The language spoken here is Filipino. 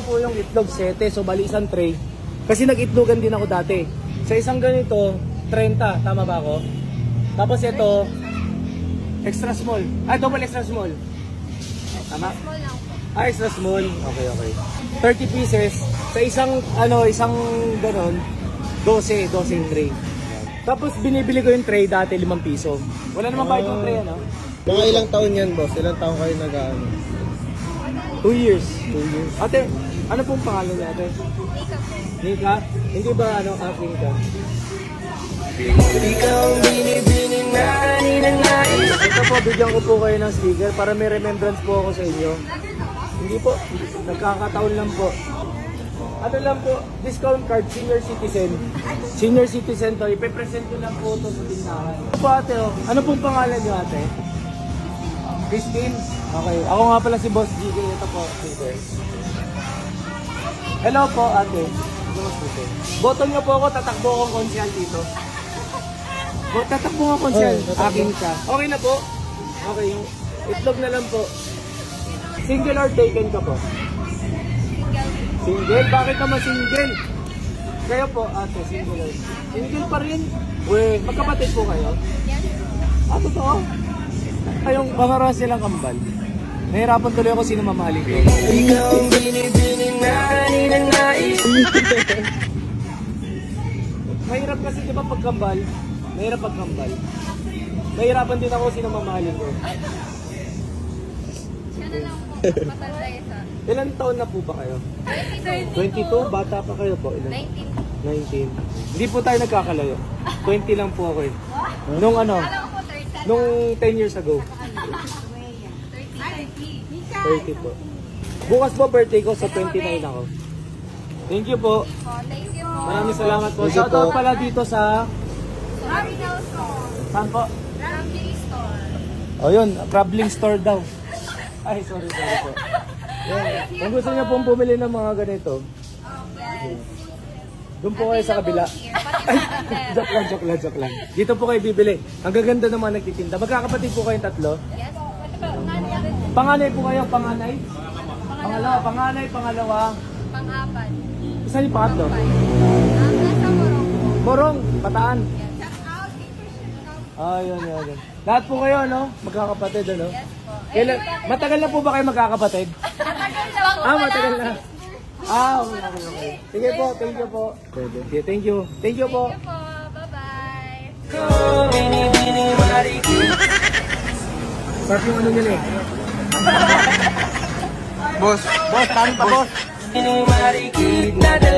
po yung itlog 7, so bali isang tray. Kasi nag-itlogan din ako dati. Sa isang ganito, 30, tama ba ako? Tapos ito, extra small. Ah, double extra small. Tama? Extra small. Okay, okay. 30 pieces. Sa isang, isang ganon, 12 yung tray. Tapos binibili ko yung tray dati 5 piso. Wala naman ba yung tray, ano? Mga ilang taon yan, boss? Ilang taon kayo nag-ano? 2 years. 2 years. Ate, ano pong pangalan niya, ate? Nika po. Nika? Hindi ba, aking ka? Ito po, bigyan ko po kayo ng sticker para may remembrance po ako sa inyo. Hindi po, nagkakataon lang po. Ano lang po, discount card, senior citizen. Senior citizen to, ipipresent ko lang po ito sa tindahan. Po ate, ano pong pangalan niyo ate? Christine? Okay, ako nga pala si Boss GK, ito po, sticker. Hello po ate. Boto niyo po ako, tatakbo akong konsyal dito. Tatakbo akong konsyal, akin ka. Okay na po? Okay, yung itlog na lang po. Single or taken ka po? Single? Bakit naman single? Kayo po, ate, single. Single pa rin? Uy, magkapatid po kayo? Yes. Totoo? Kayong pangaras silang kambal. Nahirapan tuloy ako sino mamahalin ko. Ikaw ang binibining ng nais. Mahirap kasi diba pagkambal? Mahirap pagkambal. Mahirapan din ako sino mamahalin ko. Siya na lang po. Matanda isa. Ilan taon na po ba kayo? 22. 22? Bata pa kayo po? Ilan? 19. 19. Hindi po tayo nagkakalayo. 20 lang po ako eh. Nung Alam ko 30. nung 10 years ago. 30. 30 po. Bukas po birthday ko, sa 29 ako. Thank you po. Thank you po. Maraming salamat po. Shoutout pala dito sa... Sorry Nelson. Saan po? Rambling Store. O yun, Traveling Store daw. Ay, sorry po. Yan. Kung gusto niyo pong bumili ng mga ganito, Yes. doon po kayo sa kabila. Joke lang. Dito po kayo bibili. Ang gaganda ng mga nagtitinda. Magkakapatid po kayong 3? Yes. Panganay po kayo, panganay? Pangalawa, panganay, pangalawa. Pang-apat. Isa yung pangatlo? Nasa Morong. Morong, Bataan. Yes. Yun. Lahat po kayo, no? Magkakapatid, ano? Yes po. Kailan, matagal na po ba kayo magkakapatid? Matagal na. Okay. Sige po, thank you po. Thank you. Thank you po. Thank you po. Bye-bye. Sarap yung ano nila eh. Boss, Boss, tarin pa boss.